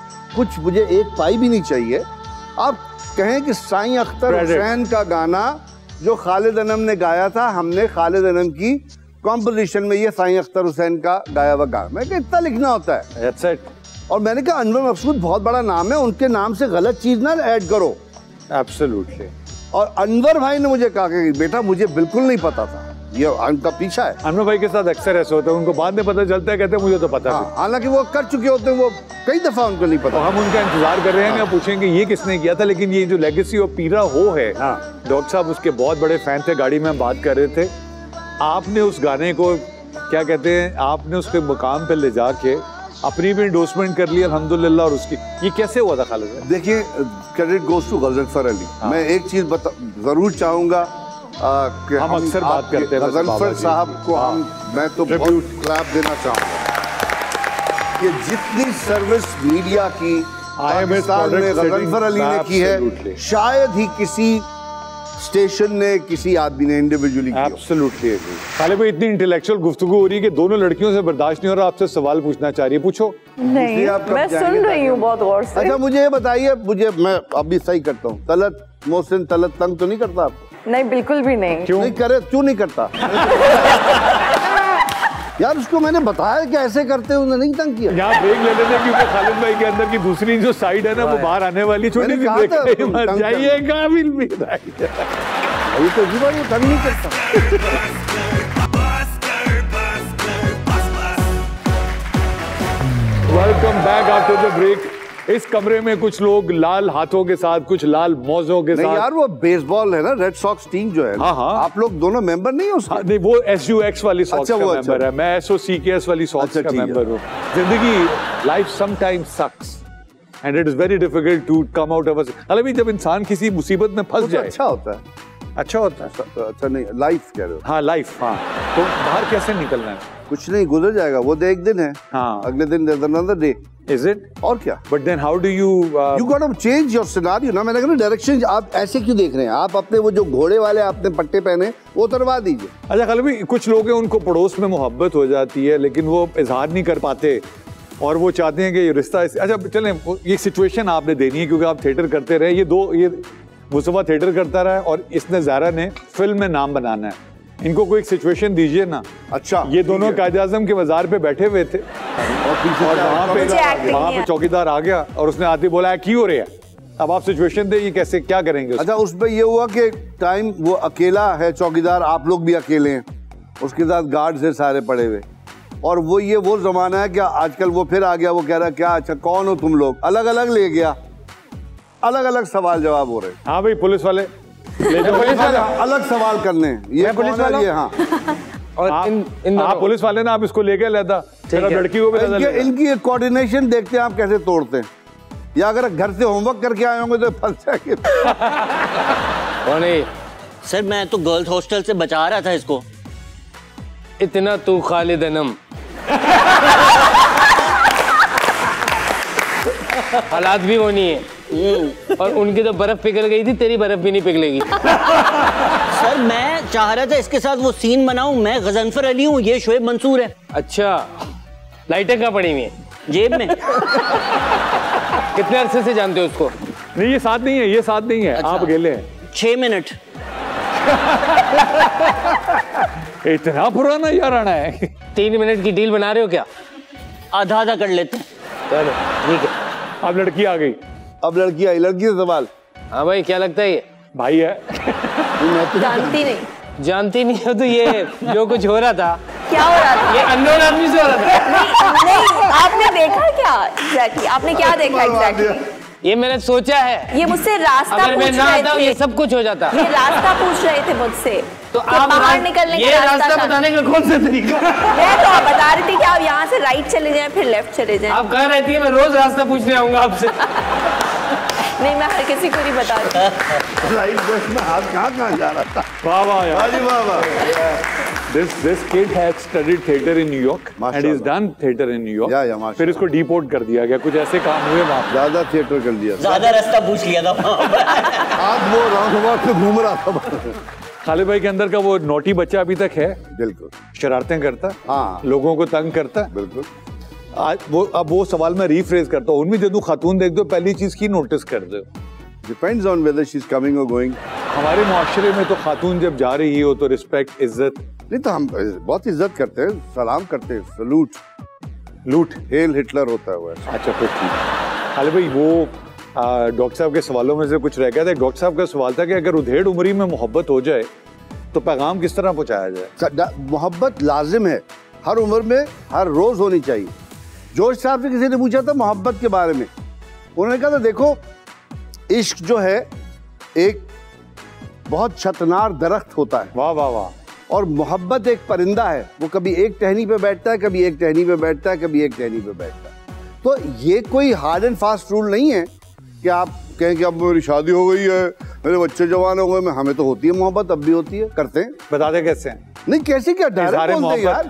कुछ मुझे एक पाई भी नहीं चाहिए। आप कहें कि साईं अख्तर हुसैन का गाना जो खालिद अनम ने गाया था, हमने खालिद अनम की कॉम्पोजिशन में ये साईं अख्तर हुसैन का गाया हुआ गाना, मैं कहा इतना लिखना होता है। That's it. और मैंने कहा अनवर मकसूद बहुत बड़ा नाम है, उनके नाम से गलत चीज ना ऐड करो। Absolutely. और अनवर भाई ने मुझे कहा कि बेटा मुझे बिल्कुल नहीं पता था, ये उनका पीछा है। अनवर भाई के साथ अक्सर ऐसा होता है, उनको बाद में पता चलता है, कहते हैं मुझे तो पता हाँ, हालांकि वो कर चुके होते हैं, वो कई दफा उनको नहीं पता। हम उनका इंतजार कर रहे हैं, हाँ। पूछेंगे ये किसने किया था। लेकिन ये जो लेगेसी ऑफ पीरा हो है, हाँ। डॉक्टर साहब उसके बहुत बड़े फैन थे, गाड़ी में हम बात कर रहे थे। आपने उस गाने को क्या कहते हैं, आपने उसके मुकाम पे ले जाके अपनी भी इंडोर्समेंट कर ली अल्हम्दुलिल्लाह। और उसकी ये कैसे हुआ था खालिद भाई? देखिए credit goes to Ghazanfar Ali. हाँ। मैं एक चीज बता जरूर चाहूंगा कि हम, हम अक्सर बात करते हैं गजनफर साहब को, हाँ। हम मैं तो बहुत क्लैप देना चाहूंगा कि जितनी सर्विस मीडिया की पाकिस्तान में गजनफर अली ने की है, शायद ही किसी स्टेशन ने, किसी आदमी ने इंडिविजुअली की। एब्सोल्युटली। खालिद भाई इतनी इंटेलेक्चुअल गुफ्तगू हो रही है कि दोनों लड़कियों से बर्दाश्त नहीं हो रहा, आपसे सवाल पूछना चाह रही है, पूछो। नहीं मैं सुन रही हूँ बहुत गौर से। अच्छा मुझे ये बताइए, मुझे मैं अभी सही करता हूँ, तलत मोहसिन तलत तंग तो नहीं करता आपको? नहीं बिल्कुल भी नहीं। क्यों नहीं करे, क्यों नहीं करता? यार उसको मैंने बताया कि ऐसे करते हैं, उन्होंने नहीं तंग किया। यहाँ ब्रेक ले लेते क्योंकि खालिद भाई के अंदर की दूसरी जो साइड है ना वो बाहर आने वाली, छोटी सी ब्रेक मत जाइएगा बिल भी अभी तो जी भाई तंग नहीं करता। Welcome back after the break. इस कमरे में कुछ लोग लाल हाथों के साथ, कुछ लाल मौजों के नहीं साथ। यार वो बेसबॉल है ना, रेड सॉक्स टीम जो है। हाँ हाँ। आप लोग दोनों मेंबर नहीं हो? हाँ, नहीं वो एस यू एक्स वाली सॉक्स अच्छा, का अच्छा। मेंबर है, मैं एस ओ सी के एस वाली सॉक्स अच्छा, का मेंबर हूँ। जिंदगी life sometimes sucks and it is very difficult to come out of. हालांकि जब इंसान किसी मुसीबत में फंस जाए अच्छा होता है, अच्छा होता है। अच्छा नहीं, लाइफ कह रहे हो? हाँ लाइफ। हाँ तो बाहर कैसे निकलना है? कुछ नहीं, गुजर जाएगा वो, एक दिन है। हाँ। अगले दिन अनदर डे। Is it? और क्या? But then how do you? Uh... You got to change your scenario ना। मैंने कहा डायरेक्शन आप ऐसे क्यों देख रहे हैं? आप अपने वो जो घोड़े वाले आपने पट्टे पहने वो उतरवा दीजिए। अच्छा खालिद भाई, कुछ लोग हैं उनको पड़ोस में मोहब्बत हो जाती है लेकिन वो इजहार नहीं कर पाते और वो चाहते हैं कि ये रिश्ता। अच्छा चलें, ये सिचुएशन आपने देनी है क्योंकि आप थिएटर करते रहे। ये दो, ये मुस्तफा थिएटर करता रहा और इसने ज़ारा ने फिल्म में नाम बनाना है। इनको कोई सिचुएशन दीजिए ना। अच्छा ये दोनों कायदे आज़म के मज़ार पे बैठे हुए थे और वहाँ पे वहाँ पे चौकीदार आ गया और उसने आते बोला है क्यों हो रहा है, अब आप सिचुएशन दे, ये कैसे क्या करेंगे? अच्छा उसमें ये हुआ कि टाइम वो अकेला है चौकीदार, आप लोग भी अकेले हैं, उसके साथ गार्ड्स है सारे पड़े हुए, और वो ये वो जमाना है कि आजकल वो फिर आ गया, वो कह रहा क्या अच्छा कौन हो तुम लोग, अलग अलग ले गया, अलग अलग सवाल जवाब हो रहे। हाँ भाई पुलिस वाले ले जाओ, पुलिस वाले अलग सवाल करने, ये पुलिस वाला ये हाँ और आप, इन, इन आप पुलिस वाले ना, आप इसको लेके लेता फिर लड़की को भी इनके, इनकी कोऑर्डिनेशन देखते हैं आप कैसे तोड़ते हैं, या अगर घर से होमवर्क करके आए होंगे तो फंस जाएंगे। नहीं सर, मैं तो गर्ल्स हॉस्टल से बचा रहा था इसको। इतना तू खालिद अनम। हालात भी वो नहीं है और उनकी तो बर्फ पिघल गई थी, तेरी बर्फ भी नहीं पिघलेगी। सर मैं चाह रहा था इसके साथ वो सीन बनाऊं, मैं गजनफर अली हूँ, ये शोएब मंसूर है। अच्छा, लाइटें कहाँ पड़ी हुई है? जेब में। कितने अरसे से जानते हो उसको? नहीं ये साथ नहीं है, ये साथ नहीं है। अच्छा। आप अकेले हैं? छह मिनट। इतना पुराना याराना है। तीन मिनट की डील बना रहे हो क्या? आधा आधा कर लेते हैं। चलो ठीक है। अब लड़की आ गई। अब लड़की आई, लड़की से सवाल। हाँ भाई, क्या लगता है ये? भाई है। जानती नहीं। जानती नहीं हो तो ये जो कुछ हो रहा था, क्या हो रहा था? ये अननोन आदमी से हो रहा था। नहीं, नहीं, आपने देखा क्या एग्जैक्टली? आपने क्या देखा एग्जैक्टली? ये मैंने सोचा है, ये मुझसे रास्ता अगर मैं पूछ ना रहे आता थे। ये सब कुछ हो जाता। ये रास्ता पूछ रहे थे मुझसे, तो कि आप बाहर रा... निकलने ये का रास्ता था। बताने का कौन सा तरीका? मैं तो आप बता रही थी कि आप यहाँ से राइट चले जाएं फिर लेफ्ट चले जाएं। आप कहाँ रहती है? मैं रोज रास्ता पूछने आऊंगा आपसे। नहीं, मैं हर किसी को नहीं बता रही। राइट बस में हाथ कहाँ कहाँ जा रहा था। वाह वाह यार। हाजी वाह वाह। This this kid had studied theater in New York and he's done theater in New York. या, या, माशाल्लाह। फिर इसको डिपोर्ट कर दिया गया, कुछ ऐसे काम हुए वहाँ पे। ज्यादा थिएटर कर दिया, ज्यादा रास्ता पूछ लिया था। आज वो राउंड पे घूम रहा था। खालिद भाई के अंदर का वो नोटी बच्चा अभी तक है, बिल्कुल शरारतें करता, हाँ लोगों को तंग करता। बिल्कुल। आज वो अब वो सवाल मैं रीफ्रेज करता हूँ, उनमें जब खातून देख दो पहली चीज की नोटिस कर दो। Depends on whether she is coming और गोइंग। हमारे मुआशरे में तो खातून जब जा रही हो तो रिस्पेक्ट, इज्जत। नहीं तो हम बहुत इज्जत करते हैं, सलाम करते हैं, सलूट, लूट, हेल हिटलर होता है वो। अच्छा फिर ठीक। खालिद भाई वो डॉक्टर साहब के सवालों में से कुछ रह गया था। डॉक्टर साहब का सवाल था कि अगर उधेड़ उम्री में मोहब्बत हो जाए तो पैगाम किस तरह पहुंचाया जाए? मोहब्बत लाजिम है, हर उम्र में हर रोज होनी चाहिए। जोश साहब से किसी ने पूछा था मोहब्बत के बारे में, उन्होंने कहा था देखो इश्क जो है एक बहुत छतनार दरख्त होता है। वाह वाह वाह। और मोहब्बत एक परिंदा है, वो कभी एक टहनी पे बैठता है, कभी एक टहनी पे बैठता है, कभी एक टहनी पे बैठता है। तो ये कोई हार्ड एंड फास्ट रूल नहीं है कि आप कहें कि अब मेरी शादी हो गई है, मेरे बच्चे जवान हो गए, मैं हमें तो होती है मोहब्बत, अब भी होती है, करते हैं। बता दे कैसे हैं? नहीं कैसे क्या डायरेक्ट बोलते हैं यार।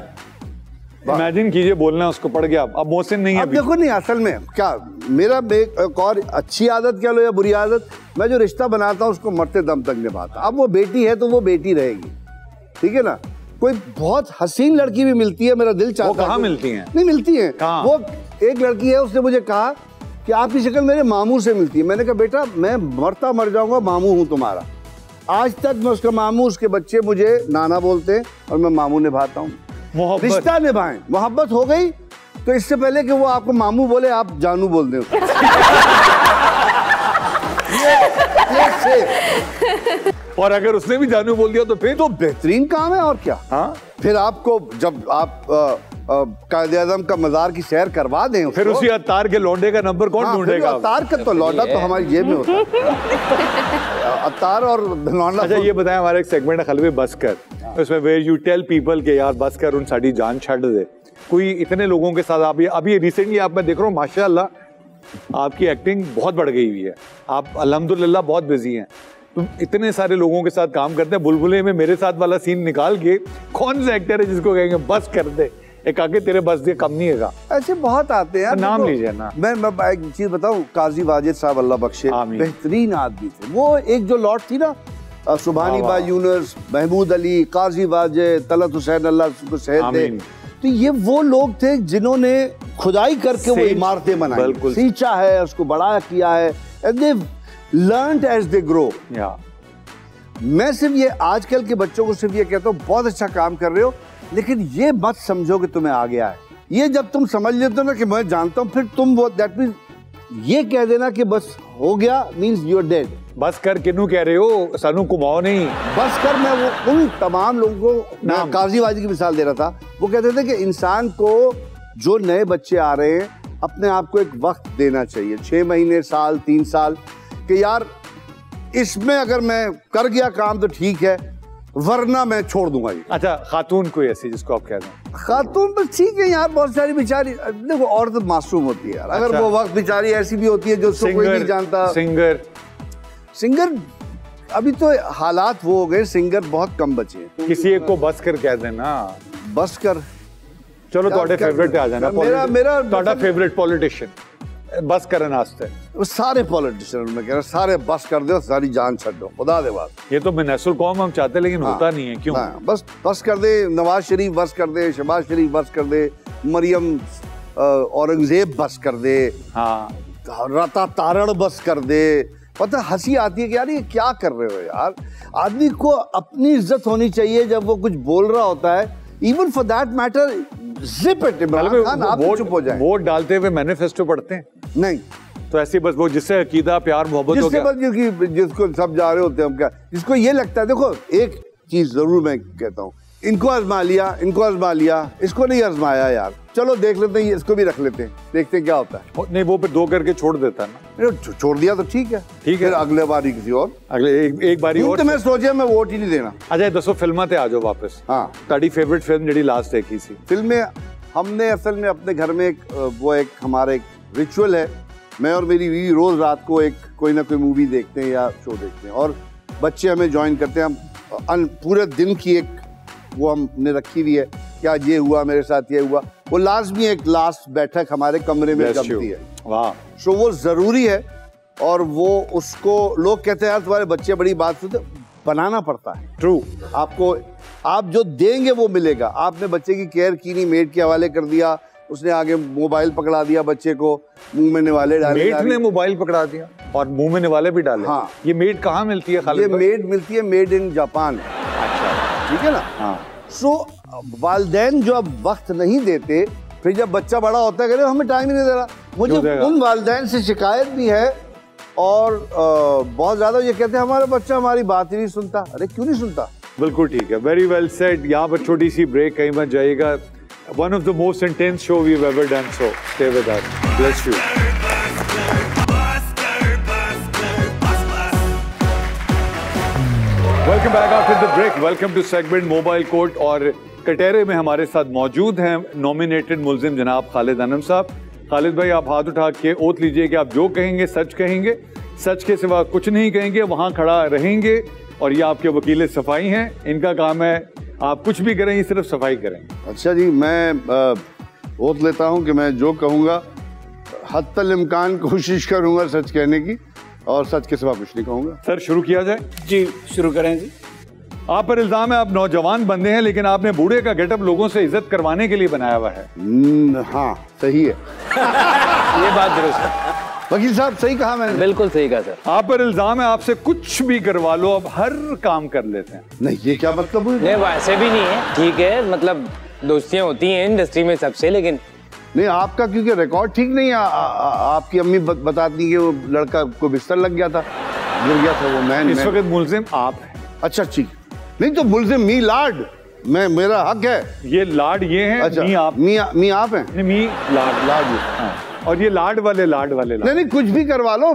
इमेजिन कीजिए बोलना उसको पड़ गया, अब मोहसिन नहीं है। अब देखो नहीं, असल में क्या मेरा एक और अच्छी आदत क्या लो या बुरी आदत, मैं जो रिश्ता बनाता हूँ उसको मरते दम तक निभाता। अब वो बेटी है तो वो बेटी रहेगी, ठीक है ना। कोई बहुत हसीन लड़की भी मिलती है, मेरा दिल चाहता है। वो कहाँ मिलती हैं? नहीं मिलती हैं। कहाँ? वो एक लड़की है, उसने मुझे कहा कि आपकी शक्ल मेरे मामू से मिलती है। मैंने कहा बेटा मैं मरता मर जाऊंगा, मामू हूँ तुम्हारा। आज तक मैं उसका मामू, उसके बच्चे मुझे नाना बोलते हैं और मैं मामू निभाता हूँ। रिश्ता निभाएं, मोहब्बत हो गई तो इससे पहले कि वो आपको मामू बोले आप जानू बोल दें। ये, ये और अगर उसने भी जानू बोल दिया तो फिर तो बेहतरीन काम है और क्या। हाँ फिर आपको जब आप कायदे आज़म का मज़ार की सैर करवा दें, फिर उसी अत्तार के लौंडे का नंबर कौन ढूंढेगा? हाँ, अत्तार का तो लौंडा तो हमारी जेब में होता है। अत्तार और लौंडा। अच्छा ये बताएं, हमारा एक सेगमेंट है खलवे बस कर, उसमें वेयर यू टेल पीपल के यार बस कर, उन साड़ी जान छड़ दे। कोई इतने लोगों के साथ आप अभी रिसेंटली आप मैं देख रहा हूँ माशाल्लाह आपकी एक्टिंग बहुत बढ़ गई हुई है, आप अल्हम्दुलिल्लाह बहुत बिजी हैं, तुम इतने सारे लोगों के साथ काम करते हैं। बुलबुले में मेरे साथ वाला सीन निकाल के कौन सा एक्टर है जिसको कहेंगे बस कर दे, एक आके तेरे बस दे कम नहीं है? ऐसे बहुत आते हैं, नाम लीजिए ना। मैं, मैं एक चीज बताऊं, काजी वाजिद साहब अल्लाह बख्शे, बेहतरीन आदमी थे। वो एक जो लॉट थी ना, सुभानी बा यूनुस, महमूद अली, काजी वाजिद, तलत हुसैन अल्लाह को सेहत दे, तो ये वो लोग थे जिन्होंने खुदाई करके वो इमारतें बनाई, सींचा है, उसको बड़ा किया है, and they've learned as they grow। मैं सिर्फ ये आजकल के बच्चों को सिर्फ ये कहता हूँ बहुत अच्छा काम कर रहे हो, लेकिन ये मत समझो कि तुम्हें आ गया है। ये जब तुम समझ लेते हो ना कि मैं जानता हूँ, फिर तुम वो दैट मींस ये कह देना कि बस हो गया मींस यू आर डेड। बस कर किन्नू कह रहे हो, सानू कुमाओ नहीं। बस कर मैं वो उन तमाम लोगों को, मैं काजी वाजिद की मिसाल दे रहा था, वो कहते थे कि इंसान को जो नए बच्चे आ रहे हैं अपने आप को एक वक्त देना चाहिए, छह महीने, साल, तीन साल, कि यार इसमें अगर मैं कर गया काम तो ठीक है, वरना मैं छोड़ दूंगा ये। अच्छा खातून कोई ऐसी जिसको आप कह दें? खातून तो ठीक है यार, बहुत सारी बेचारी, देखो औरत मासूम होती है यार। अगर अच्छा। वो वक्त बेचारी ऐसी भी होती है जो उसको कोई नहीं जानता। सिंगर सिंगर अभी तो हालात वो हो गए, सिंगर बहुत कम बचे हैं। किसी एक को बस कर कह देना, बस कर। चलो ਤੁਹਾਡੇ ਫੇਵਰਿਟ ਤੇ ਆ ਜਾਣਾ। मेरा मेरा ਤੁਹਾਡਾ ਫੇਵਰਿट पॉलिटिशियन बस करन वास्ते सारे पॉलिटिशियन मैं कह रहा सारे बस कर दो, सारी जान छड़ दो, खुदा दे बात। ये तो नस्ल कौम हम चाहते लेकिन हाँ, होता नहीं है क्यों? हाँ, बस बस कर दे, नवाज शरीफ बस कर दे, शहबाज शरीफ बस कर दे, मरियम औरंगजेब बस कर दे, हाँ राता तारड़ बस कर दे। पता हंसी आती है कि यार ये क्या कर रहे हो यार। आदमी को अपनी इज्जत होनी चाहिए जब वो कुछ बोल रहा होता है। Even for that matter zip it Imran Khan, आप चुप हो जाएं। वोट डालते हुए मैनिफेस्टो पढ़ते हैं? नहीं, तो ऐसी बस वो जिससे अकीदा प्यार मोहब्बत हो गया, जिससे जिसको सब जा रहे होते हैं हम क्या, जिसको ये लगता है। देखो एक चीज जरूर मैं कहता हूँ, इनको आजमा लिया, इनको आजमा लिया, इसको नहीं आजमाया यार, चलो देख लेते हैं, इसको भी रख लेते हैं, देखते हैं क्या होता है। नहीं वो फिर दो करके छोड़ देता है ना। छोड़ दिया तो ठीक है, ठीक है, अगले बारी किसी और, अगले एक, एक बारी और। तो मैं सोचा मैं वोट ही नहीं देना। अच्छा दसो फिल्म ते आ जाओ वापस। हाँ, ताड़ी फेवरेट फिल्म जी लास्ट देखी सी? फिल्म हमने असल में अपने घर में एक वो एक हमारा एक रिचुअल है, मैं और मेरी बीवी रोज रात को एक कोई ना कोई मूवी देखते हैं या शो देखते हैं, और बच्चे हमें ज्वाइन करते हैं। हम पूरे दिन की एक वो हमने रखी हुई है कि आज ये हुआ मेरे साथ, ये हुआ वो। लास्ट भी एक लास्ट बैठक हमारे कमरे में जमती है। वाह। सो वो जरूरी है, और वो उसको लोग कहते हैं यार तुम्हारे बच्चे बड़ी बात सुनते, बनाना पड़ता है। ट्रू। आपको आप जो देंगे वो मिलेगा। आपने बच्चे की केयर की नहीं, मेड के हवाले कर दिया, उसने आगे मोबाइल पकड़ा दिया बच्चे को, मुंह में निवाले डाले। मेड ने मोबाइल पकड़ा दिया और मुंह में निवाले भी डाले। हाँ। ये मेड कहाँ मिलती है खालिद? ये मेड मिलती है मेड इन जापान। अच्छा, ठीक है ना। हाँ। सो वालिदैन जो अब वक्त नहीं देते, फिर जब बच्चा बड़ा होता है, कहते हमें टाइम ही नहीं दे रहा। मुझे उन वालिदैन से शिकायत भी है, और आ, बहुत ज्यादा ये कहते हैं हमारा बच्चा हमारी बात ही नहीं सुनता। अरे क्यों नहीं सुनता? बिल्कुल ठीक है, वेरी वेल सेड। यहाँ पर छोटी सी ब्रेक, कहीं मत जाइएगा। One of the most intense show we have ever done, so stay with us. Bless you. Welcome back after the break. Welcome to segment mobile court. और कटहरे में हमारे साथ मौजूद हैं नॉमिनेटेड मुल्जिम जनाब खालिद अनम साहब। खालिद भाई आप हाथ उठा के ओथ लीजिए कि आप जो कहेंगे सच कहेंगे, सच के सिवा कुछ नहीं कहेंगे, वहां खड़ा रहेंगे। और ये आपके वकील सफाई हैं, इनका काम है आप कुछ भी करें, सिर्फ सफाई करें। अच्छा जी, मैं ओथ लेता हूं कि मैं जो कहूंगा हत्तल इम्कान कोशिश करूंगा सच कहने की, और सच के सिवा कुछ नहीं कहूंगा। सर शुरू किया जाए? जी शुरू करें जी। आप पर इल्जाम है आप नौजवान बंदे हैं, लेकिन आपने बूढ़े का गेटअप लोगों से इज्जत करवाने के लिए बनाया हुआ है। हाँ सही है। ये बात दुरुस्त है वकील साहब, सही कहा मैंने? बिल्कुल सही कहा सर। आप पर इल्जाम है आपसे कुछ भी करवा लो, अब हर काम कर लेते हैं। नहीं ये क्या मतलब हुई? नहीं वैसे भी नहीं है, ठीक है, मतलब दोस्तियां होती हैं इंडस्ट्री में सबसे, लेकिन नहीं आपका क्योंकि रिकॉर्ड ठीक नहीं है। आ, आ, आपकी अम्मी बताती है वो लड़का को बिस्तर लग गया था, गिर गया था वो। मैं इस वक्त मुल्जिम आप हैं। अच्छा ठीक, नहीं तो मुल्जिम मी लाड, मैं मेरा हक है। ये लाड ये हैं। अच्छा, मी आप मी, मी आप हैं। नहीं मी लाड लाड हाँ। और ये लाड वाले लाड वाले लाड। नहीं नहीं कुछ भी करवा लो।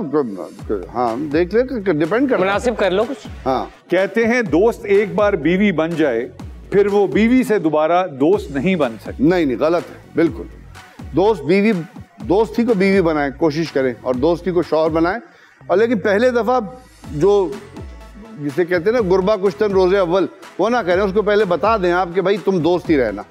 हाँ देख ले, डिपेंड कर मुनासिब कर लो कुछ। हाँ कहते हैं दोस्त एक बार बीवी बन जाए फिर वो बीवी से दोबारा दोस्त नहीं बन सकती। नहीं नहीं गलत है बिल्कुल। दोस्त बीवी दोस्ती को बीवी बनाए, कोशिश करें, और दोस्ती को शौहर बनाए। और लेकिन पहले दफा जो जिसे कहते हैं ना गुरबा कुश्तन रोजे अव्वल, वो ना करें, उसको पहले बता दें आप कि भाई तुम दोस्त ही रहना।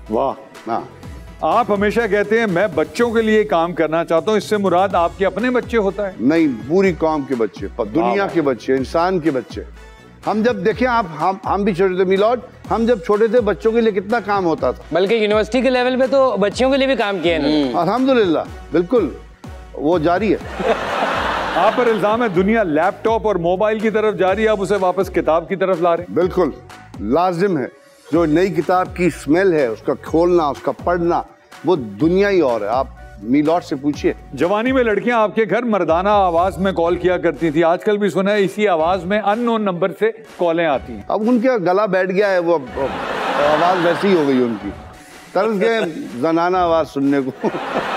वाह। हाँ आप हमेशा कहते हैं मैं बच्चों के लिए काम करना चाहता हूँ, इससे मुराद आपके अपने बच्चे होता है? नहीं, पूरी कौम के बच्चे, दुनिया के बच्चे, इंसान के बच्चे। हम जब देखें आप हम हम भी छोटे थे मिलॉर्ड, हम जब छोटे थे बच्चों के लिए कितना काम होता था। बल्कि यूनिवर्सिटी के लेवल पे तो बच्चियों के लिए भी काम किया है। अल्हम्दुलिल्लाह, बिल्कुल वो जारी है। आप पर इल्जाम है दुनिया लैपटॉप और मोबाइल की तरफ जा रही है, आप उसे वापस किताब की तरफ ला रहे हैं। बिल्कुल लाजिम है। जो नई किताब की स्मेल है, उसका खोलना, उसका पढ़ना, वो दुनिया ही और है। आप मीलॉट से पूछिए। जवानी में लड़कियां आपके घर मर्दाना आवाज में कॉल किया करती थी, आजकल भी सुना है इसी आवाज में अननोन नंबर से कॉलें आती हैं। अब उनका गला बैठ गया है, वो आवाज वैसी हो गई उनकी, तरस गए जनाना आवाज सुनने को।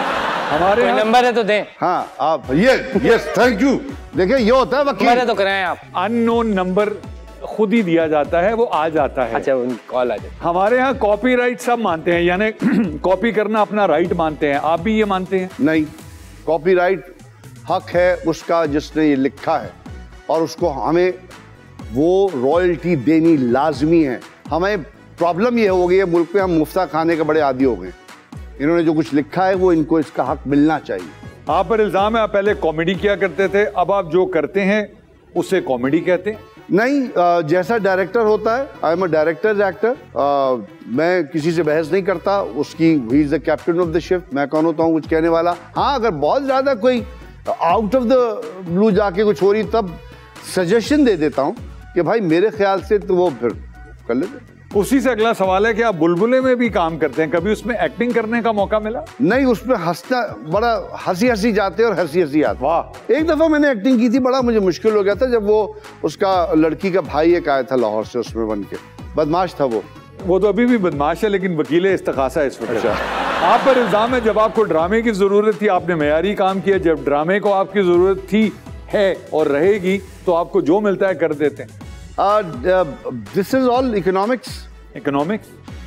हमारे नंबर है तो दें। हाँ आप ये यस थैंक यू। देखिए ये होता है वकील, है तो कराएं आप। अननोन नंबर खुद ही दिया जाता है, वो आ जाता है। अच्छा उनकी कॉल आ जाए। हमारे यहाँ कॉपीराइट सब मानते हैं, यानी कॉपी करना अपना राइट मानते हैं, आप भी ये मानते हैं? नहीं, कॉपीराइट हक है उसका जिसने ये लिखा है, और उसको हमें वो रॉयल्टी देनी लाजमी है। हमें प्रॉब्लम ये हो गई है मुल्क में, हम मुफ्ता खाने के बड़े आदी हो गए। इन्होंने जो कुछ लिखा है वो इनको इसका हक मिलना चाहिए। आप पर इल्जाम है आप पहले कॉमेडी किया करते थे, अब आप जो करते हैं उसे कॉमेडी कहते हैं? नहीं, आ, जैसा डायरेक्टर होता है, I am a director actor, मैं किसी से बहस नहीं करता। उसकी ही is the captain of the ship, मैं कौन होता हूँ कुछ कहने वाला। हाँ, अगर बहुत ज्यादा कोई आउट ऑफ द ब्लू जाके कुछ हो रही तब सजेशन दे देता हूँ कि भाई मेरे ख्याल से तो वो फिर कर लेते। उसी से अगला सवाल है कि आप बुलबुले में भी काम करते हैं, कभी उसमें एक्टिंग करने का मौका मिला? नहीं, उसमें हंसना बड़ा हंसी हंसी जाते और हंसी हंसी आते। वाह। एक दफा मैंने एक्टिंग की थी, बड़ा मुझे मुश्किल हो गया था जब वो उसका लड़की का भाई एक आया था लाहौर से, उसमें बन के बदमाश था वो वो तो अभी भी बदमाश है लेकिन वकील इस्तखासा है इस वक्त। अच्छा। आप पर इल्जाम है जब आपको ड्रामे की जरूरत थी आपने मेयारी काम किया, जब ड्रामे को आपकी जरूरत थी है और रहेगी तो आपको जो मिलता है कर देते हैं। This is all economics. Economics,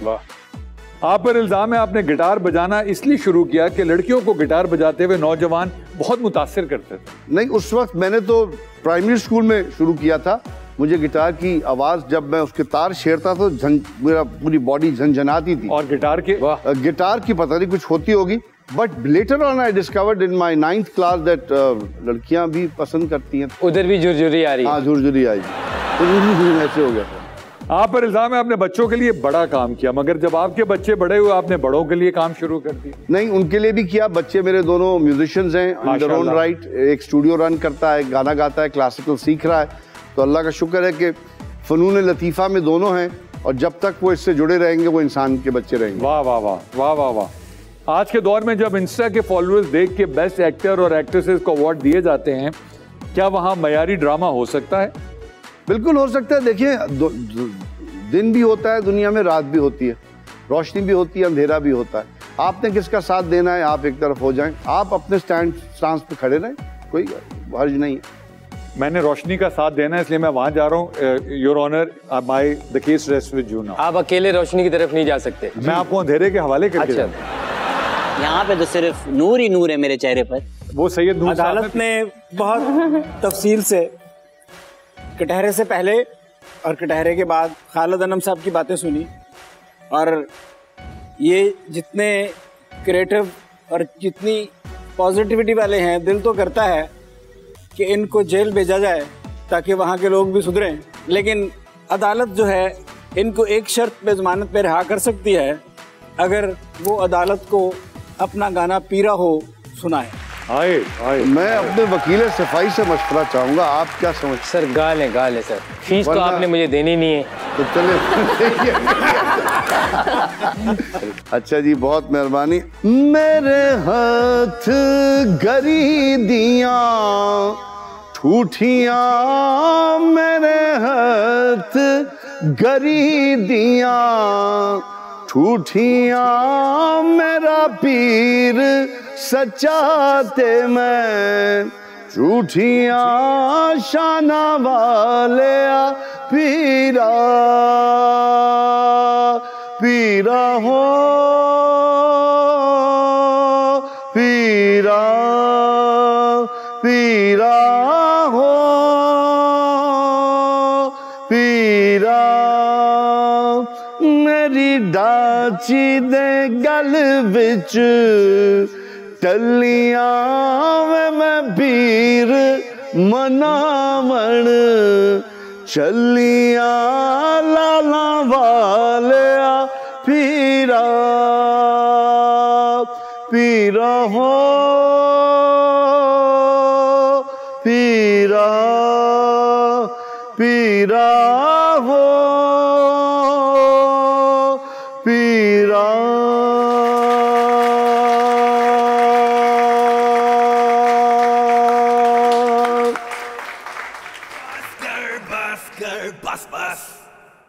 वाह। आप पर इल्जाम है आपने गिटार बजाना इसलिए शुरू किया कि लड़कियों को गिटार बजाते हुए नौजवान बहुत मुतासिर करते थे। नहीं, उस वक्त मैंने तो प्राइमरी स्कूल में शुरू किया था। मुझे गिटार की आवाज जब मैं उसके तार छेड़ता तो झन मेरा पूरी बॉडी झनझनाती थी। और गिटार के गिटार की पता नहीं कुछ होती होगी, but later on I discovered in my ninth class that लड़कियां भी पसंद करती हैं। उधर भी झुरझुरी आ रही है। हाँ, झुरझुरी आई, तो ऐसे हो गया था। आप पर इल्जाम है आपने बच्चों के लिए बड़ा काम किया, मगर जब आपके बच्चे बड़े हुए आपने बड़ों के लिए काम शुरू कर दिया। नहीं, उनके लिए भी किया। बच्चे मेरे दोनों म्यूजिशियंस हैं इन देयर ओन राइट। एक स्टूडियो रन करता है, गाना गाता है, क्लासिकल सीख रहा है। तो अल्लाह का शुक्र है कि फनून लतीफ़ा में दोनों हैं और जब तक वो इससे जुड़े रहेंगे वो इंसान के बच्चे रहेंगे। वाह वाह वाह वाह वाह वाह। आज के दौर में जब इंस्टा के फॉलोअर्स देख के बेस्ट एक्टर और एक्ट्रेसेस को अवार्ड दिए जाते हैं, क्या वहाँ मयारी ड्रामा हो सकता है? बिल्कुल हो सकता है। देखिए, दिन भी होता है दुनिया में, रात भी होती है, रोशनी भी होती है, अंधेरा भी होता है। आपने किसका साथ देना है, आप एक तरफ हो जाएं, आप अपने स्टैंड स्टांस पे खड़े रहें, कोई हर्ज नहीं है। मैंने रोशनी का साथ देना है इसलिए मैं वहां जा रहा हूँ। Your honour, my the case rest with you now. आप अकेले रोशनी की तरफ नहीं जा सकते, मैं आपको अंधेरे के हवाले करके अच्छा। यहाँ पे तो सिर्फ नूर ही नूर है मेरे चेहरे पर। वो सैयद नूर अदालत ने बहुत तफसील से कटहरे से पहले और कटहरे के बाद खालिद अनम साहब की बातें सुनी, और ये जितने क्रिएटिव और जितनी पॉजिटिविटी वाले हैं, दिल तो करता है कि इनको जेल भेजा जाए ताकि वहाँ के लोग भी सुधरें। लेकिन अदालत जो है इनको एक शर्त पे जमानत पे रिहा कर सकती है, अगर वो अदालत को अपना गाना पीरा हो सुनाए। आए, आए, मैं अपने वकील सफाई से मशवरा चाहूंगा, आप क्या समझ? सर गाल है, गाल है सर, फीस तो आपने मुझे देनी नहीं है। तो चले। अच्छा जी, बहुत मेहरबानी। मेरे हाथ गरी दिया ठूठिया, मेरे हाथ गरी दिया ठूठिया, मेरा पीर सच्चा ते मैं झूठिया शाना वाले पीरा पीरा हो पीरा पीरा हो पीरा, मेरी डाची दे गल विच टलियां मैं पीर मनावण चलियां लाला वाले पीरा पीरा हो पीरा पीरा हो पीरा। Busker, busker, bus, bus.